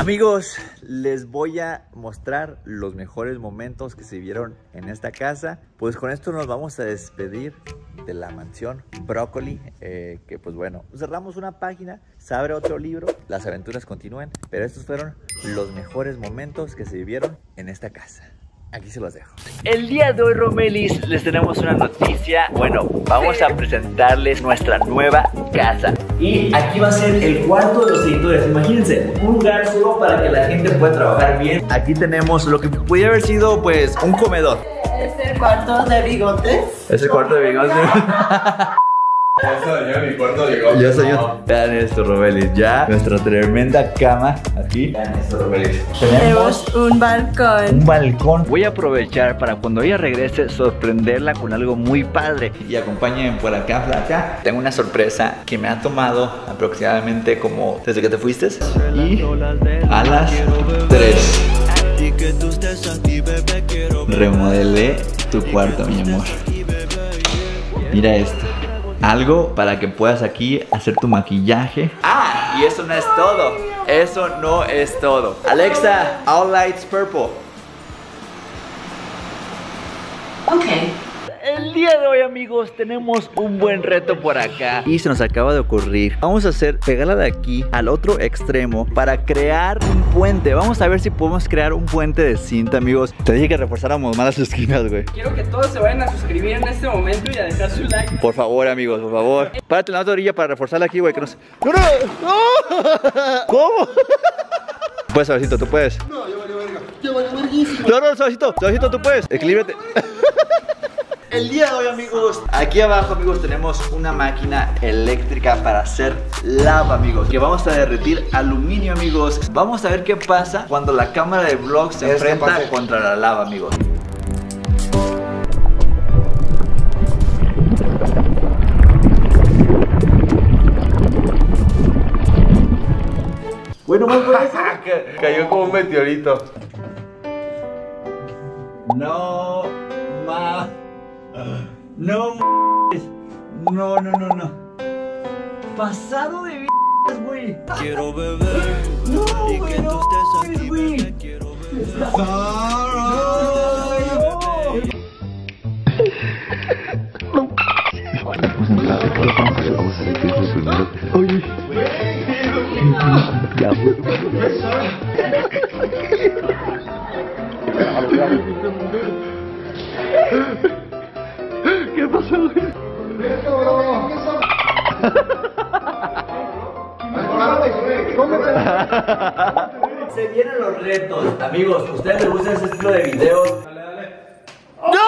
Amigos, les voy a mostrar los mejores momentos que se vieron en esta casa. Pues con esto nos vamos a despedir de la mansión Brócoli, que pues bueno, cerramos una página, se abre otro libro, las aventuras continúan, pero estos fueron los mejores momentos que se vivieron en esta casa. Aquí se los dejo. El día de hoy, Romelis, les tenemos una noticia. Bueno, vamos a presentarles nuestra nueva casa. Y aquí va a ser el cuarto de los editores. Imagínense, un lugar solo para que la gente pueda trabajar bien. Aquí tenemos lo que pudiera haber sido, pues, un comedor. ¿Es el cuarto de bigotes? Es el cuarto de bigotes. Ya soy yo, mi cuarto de bigotes. Ya soy yo. Vean esto, Romelis. Ya nuestra tremenda cama aquí. Vean esto, Romelis. Tenemos un balcón. Un balcón. Voy a aprovechar para cuando ella regrese sorprenderla con algo muy padre. Y acompáñenme por acá, Flaca. Tengo una sorpresa que me ha tomado aproximadamente como desde que te fuiste. Y a las 3 remodelé tu cuarto, mi amor. Mira esto. Algo para que puedas aquí hacer tu maquillaje. Ah, y eso no es todo. Eso no es todo. Alexa, all lights purple. Ok. El día de hoy, amigos, tenemos un buen reto por acá y se nos acaba de ocurrir. Vamos a hacer pegarla de aquí al otro extremo para crear un puente. Vamos a ver si podemos crear un puente de cinta, amigos. Te dije que reforzáramos más las esquinas, güey. Quiero que todos se vayan a suscribir en este momento y a dejar su like. Por favor, amigos, por favor. Párate en la otra orilla para reforzarla aquí, güey. Que nos... ¡No, no! ¡No! ¿Cómo? Puedes, suavecito, tú puedes. No, yo vale verga. Yo vale verguísimo. No, no, suavecito, suavecito, tú puedes. Equilíbrate. El día de hoy, amigos, aquí abajo, amigos, tenemos una máquina eléctrica para hacer lava, amigos, que vamos a derretir aluminio, amigos. Vamos a ver qué pasa cuando la cámara de vlog se enfrenta contra la lava, amigos. Bueno, más por eso. Cayó como un meteorito. No, ma. No, no. Pasado de güey. Quiero beber No, y que tú estés aquí, güey. bebé. Quiero beber. Oye. Ya, güey. ¿Qué pasó, güey? Se vienen los retos. Amigos, ¿ustedes les gusta ese estilo de videos? ¡No!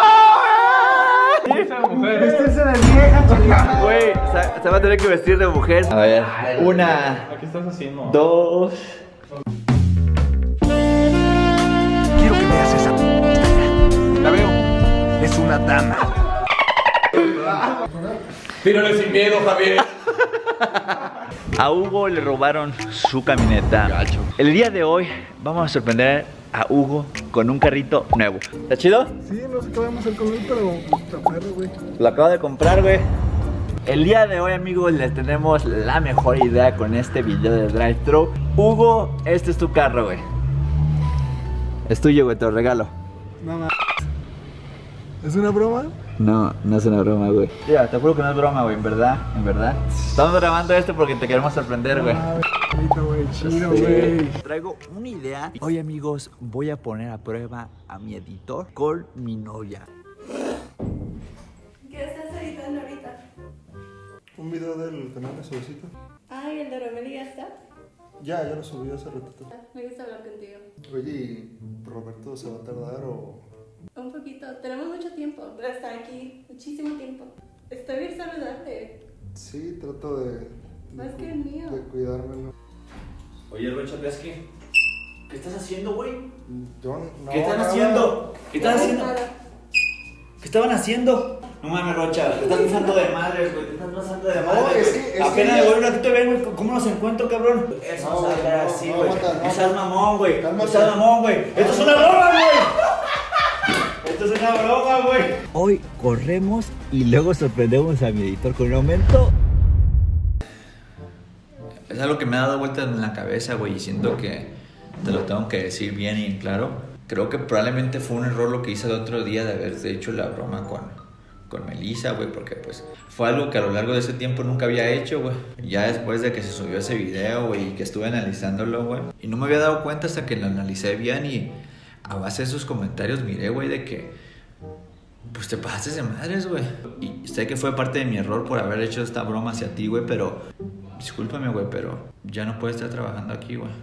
Güey, se va a tener que vestir de mujer. A ver, una. ¿Qué estás haciendo? 2. Quiero que veas esa la veo. Es una dama. Tírale sin miedo, Javier. A Hugo le robaron su camioneta. El día de hoy vamos a sorprender a Hugo con un carrito nuevo. ¿Está chido? Sí, no sé qué vamos a hacer con él, pero está perro, güey. Lo acabo de comprar, güey. El día de hoy, amigos, les tenemos la mejor idea con este video de drive-thru. Hugo, este es tu carro, güey. Es tuyo, güey, te lo regalo. No, no. ¿Es una broma? No, no es una broma, güey. Mira, te juro que no es broma, güey, en verdad, en verdad. Estamos grabando esto porque te queremos sorprender, güey. Chido, güey. Traigo una idea. Hoy, amigos, voy a poner a prueba a mi editor con mi novia. ¿Qué estás editando ahorita? Un video del canal de Suavecito. Ay, el de Romeli ya está. Ya lo subí hace ratito. Me gusta hablar contigo. Oye, ¿y Roberto se va a tardar o...? Un poquito. Tenemos mucho tiempo para estar aquí. Muchísimo tiempo. Estoy bien saludable. Sí, trato de Más que el mío. de cuidarme, ¿no? Oye, Rocha, ¿ves qué? ¿Qué estás haciendo, güey? Yo no... ¿Qué están nada. haciendo? ¿Qué están haciendo? Nada. ¿Qué estaban haciendo? No mames, Rocha, te estás pasando de madres, güey, te estás pasando de madres. No, es que... Apenas de un ratito ven, güey, ¿cómo los encuentro, cabrón? Eso no, No, se hace no, así, no, güey. aguanta, no, No seas mamón, güey. Cálmate. No seas mamón, güey. Esto es una broma, güey. Esto es una broma, güey. Hoy corremos y luego sorprendemos a mi editor con un aumento. Es algo que me ha dado vueltas en la cabeza, güey, y siento que te lo tengo que decir bien y claro. Creo que probablemente fue un error lo que hice el otro día de haber hecho la broma con Melissa, güey, porque pues fue algo que a lo largo de ese tiempo nunca había hecho, güey. Ya después de que se subió ese video, güey, y que estuve analizándolo, güey, y no me había dado cuenta hasta que lo analicé bien y a base de esos comentarios miré, güey, de que pues te pasaste de madres, güey. Y sé que fue parte de mi error por haber hecho esta broma hacia ti, güey, pero discúlpame, güey, pero ya no puedes estar trabajando aquí, güey.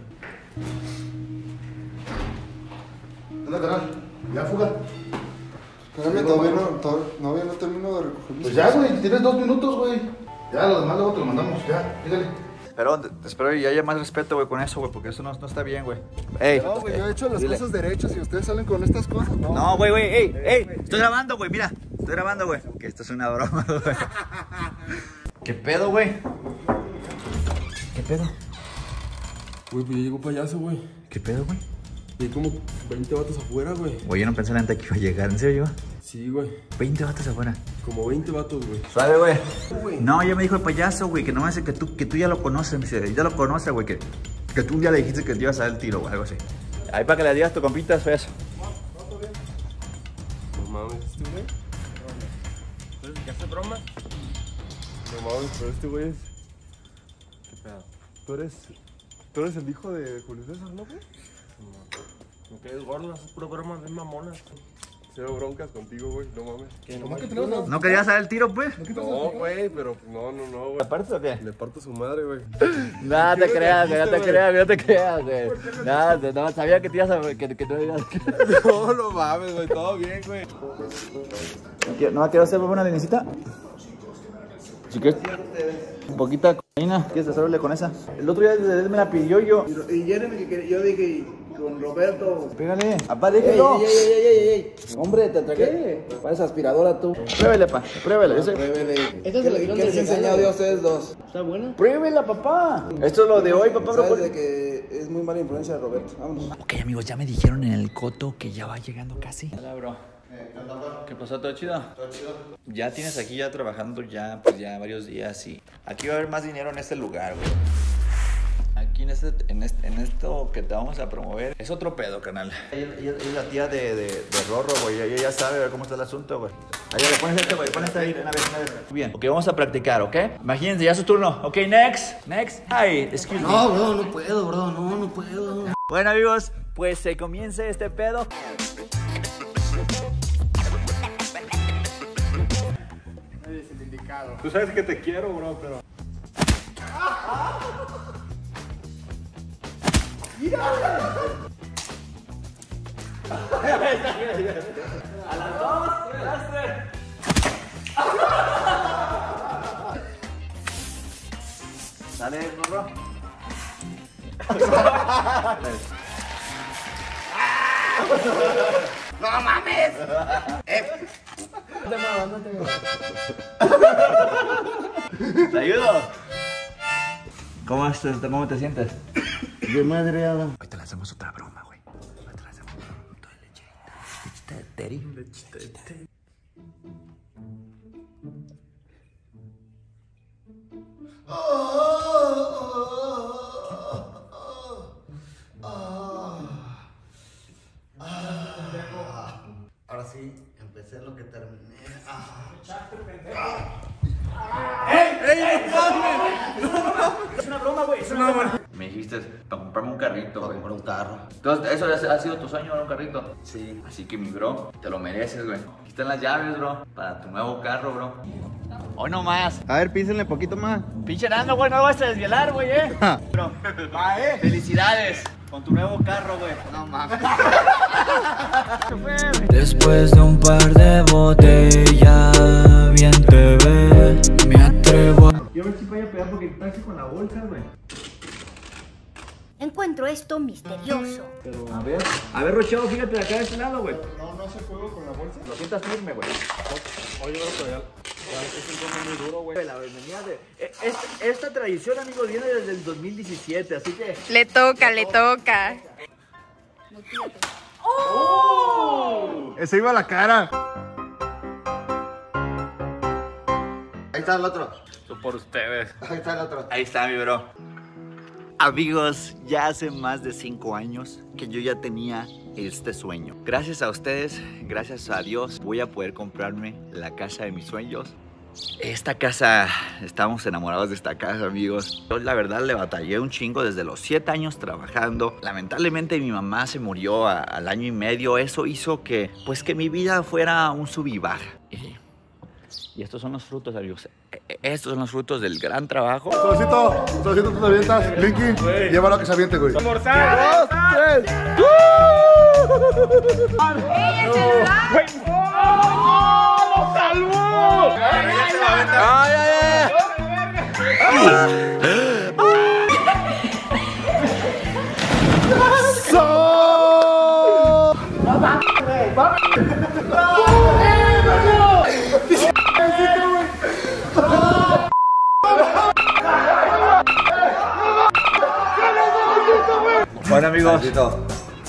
Anda, carnal, ya fuga. Espérame, todavía no termino de recoger mis Pues ya, güey, tienes 2 minutos, güey. Ya, lo demás luego te lo mandamos, ya, dígale. Pero espero y haya más respeto, güey, con eso, güey, porque eso no está bien, güey. Ey. No, güey, yo he hecho las cosas derechas y ustedes salen con estas cosas, ¿no? No, güey, ey, estoy grabando, güey, mira, estoy grabando, güey. Que esto es una broma, güey. ¿Qué pedo, güey? ¿Qué pedo? Güey, pues ya llegó payaso, güey. ¿Qué pedo, güey? Hay como 20 vatos afuera, güey. Güey, yo no pensé antes que iba a llegar, ¿en serio? Sí, güey. 20 vatos afuera. Como 20 vatos, güey. Suave, güey. No, ya me dijo el payaso, güey, que no me hace que tú ya lo conoces, me dice, ya lo conoces, güey, que tú un día le dijiste que te ibas a dar el tiro, o algo así. Ahí para que le digas a tu compita, eso. No mames, este güey. ¿Entonces qué hace broma? No mames, pero este güey es... ¿Qué pedo? Tú eres el hijo de Julio César, ¿no, güey? No quedes gordo, es puro broma de mamonas. Cero broncas contigo, güey, no mames. ¿Cómo que te lo vas ¿No querías dar el tiro, pues? No, güey, pero no, güey. ¿Le partes o qué? Le parto su madre, güey. No te creas, güey, no te creas, güey. No, sabía que te ibas a... que no ibas a... No mames, güey, todo bien, güey. ¿No quiero hacer una linicita? Si quieres, un poquita cocaína, ¿quieres hacerle con esa? El otro día me la pidió yo. Y Jeremy, que yo dije con Roberto. Pégale, apá, déjelo. Ey. Hombre, te tragué. Pareces aspiradora tú. Pruébele, pa, pruébele. Pruébele. Esto se lo dieron ¿Qué de les regalo. enseñado a ustedes dos? ¿Está buena? Pruébela, papá. Esto es lo de hoy, papá. Sabes de que es muy mala influencia de Roberto. Vámonos. Ok, amigos, ya me dijeron en el coto que ya va llegando casi. Hola, bro. ¿Qué pasó? ¿Todo chido? Todo chido. Ya tienes aquí ya trabajando ya, pues ya varios días y aquí va a haber más dinero en este lugar, güey. Aquí en esto que te vamos a promover es otro pedo, canal. Ella es la tía de Rorro, güey. Ella ya sabe cómo está el asunto, güey. Ahí le pones este, güey. Pones ahí una vez. Bien. Ok, vamos a practicar, ¿ok? Imagínense, ya es su turno. Ok, next. Hi, excuse me. No, bro, no puedo, bro. No puedo. Bueno, amigos, pues se comienza este pedo. Tú sabes que te quiero, bro, pero... A las 2, a las 3. Dale, morro. ¡No mames! ¿Te ayudo? ¿Cómo te sientes? De madre, Ahorita le hacemos otra broma, güey. Ahorita le hacemos un poquito de lechita de teri. Lechita de teri. Ahora sí, empecé lo que terminé. Es una broma, güey. Es una broma. Me dijiste para comprarme un carrito, güey. Comprar un carro. Entonces, ¿eso ha sido tu sueño, un carrito? Sí. Así que, mi bro, te lo mereces, güey. Aquí están las llaves, bro, para tu nuevo carro, bro. Hoy no más. A ver, písenle poquito más. Pinche Nando, güey, no lo vas a desvielar, güey, Bro, felicidades con tu nuevo carro, güey. No mames. Después de un par de botellas, bien te ves, me atrevo a... Yo me estoy para allá pegar porque estás con la bolsa, güey. Encuentro esto misterioso. A ver, Rocheo, fíjate de acá de este lado, güey. No hace juego con la bolsa. Lo sientas firme, güey. Oye, bro, pero ya es un tema muy duro, güey. La bienvenida de... Esta tradición, amigos, viene desde el 2017, así que... Le toca. Ese iba a la cara. Ahí está el otro. Por ustedes. Ahí está el otro. Ahí está, mi bro. Amigos, ya hace más de 5 años que yo ya tenía este sueño. Gracias a ustedes, gracias a Dios, voy a poder comprarme la casa de mis sueños. Esta casa, estamos enamorados de esta casa, amigos. Yo la verdad le batallé un chingo desde los 7 años trabajando. Lamentablemente mi mamá se murió al año y medio. Eso hizo que, pues, que mi vida fuera un sub y baja. Y estos son los frutos, amigos. Estos son los frutos del gran trabajo. Solcito, tú te avientas. Linky, llévalo a que se aviente, güey. ¡Vamos! 2, 3. ¡Lo salvó! Bueno, amigos. Eso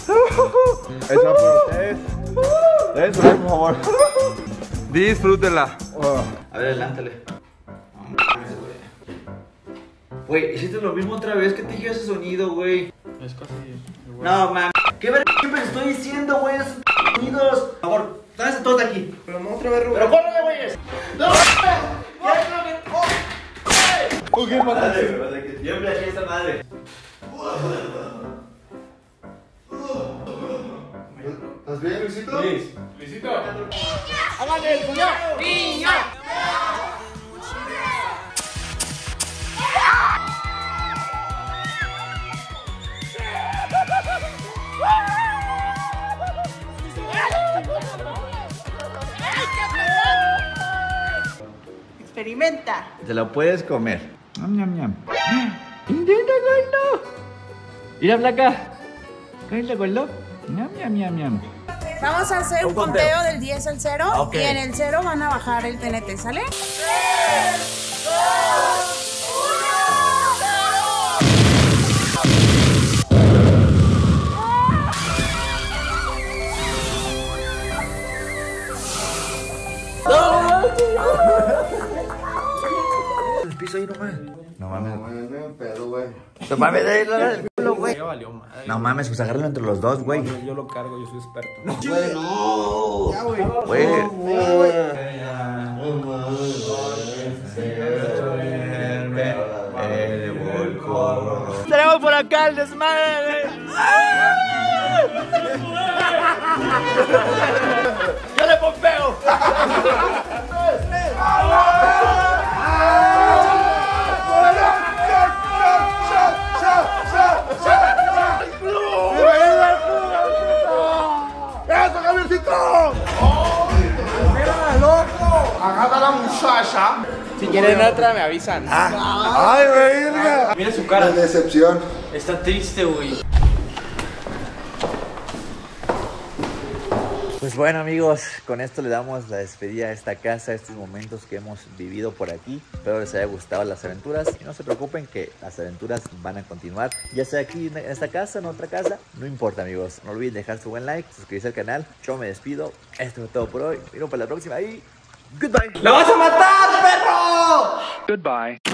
por ustedes. Eso, por favor. Disfrútenla. A ver, adelántale. Güey, hiciste lo mismo otra vez. ¿Qué te dio ese sonido, güey? Es casi igual. No, man. ¿Qué verga siempre estoy diciendo, güey? Esos sonidos. Por favor, tráense todos de aquí. Pero no otra vez, Rubén. ¡Pero córrele, güeyes! ¡No! ¿Qué pasa? Siempre aquí esta madre. ¿Estás bien, Luisito? Luisito. ¡Háganle el puño! ¡Niña! Experimenta. Te lo puedes comer. Ñam, ñam, ñam. Intenta, gordo. Mira, Blanca. Cállate, gordo. Ñam, ñam, ñam, ñam. Vamos a hacer un conteo del 10 al 0 Ok. y en el 0 van a bajar el TNT, ¿sale? 3, 2, 1. El piso ahí nomás. No mames. No, pedo, güey. No mames, el culo, güey. Ya valió madre. No mames, pues agárralo entre los dos, güey. Yo lo cargo, yo soy experto. Güey, no. Ya, güey. Güey. Tenemos por acá el desmadre. ¡Yo le pompeo! ¡Eso, Javiercito! ¡Mira, loco! Agarra a la muchacha. Si quieren otra, me avisan. ¡Ay, verga! Mira su cara. Qué decepción. Está triste, güey. Pues bueno, amigos, con esto le damos la despedida a esta casa, a estos momentos que hemos vivido por aquí. Espero les haya gustado las aventuras y no se preocupen que las aventuras van a continuar, ya sea aquí en esta casa, en otra casa, no importa, amigos. No olviden dejar su buen like, suscribirse al canal. Yo me despido, esto es todo por hoy. Nos vemos para la próxima y goodbye. ¡La vas a matar, perro! Goodbye.